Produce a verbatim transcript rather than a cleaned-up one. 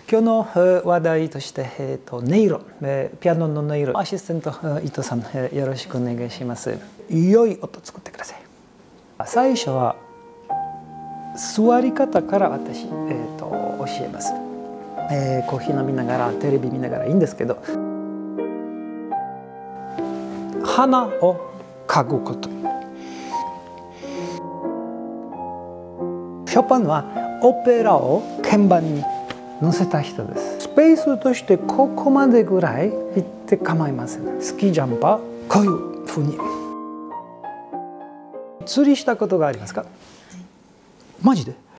今日の話題として、えー、と音色、えー、ピアノの音色、アシスタント伊藤さん、えー、よろしくお願いします。良い音作ってください。最初は座り方から私、えー、と教えます、えー。コーヒー飲みながら、テレビ見ながらいいんですけど、鼻をかぐこと。ショパンはオペラを鍵盤に乗せた人です。スペースとしてここまでぐらい行って構いません。スキージャンパー、こういうふうに。釣りしたことがありますか？マジで？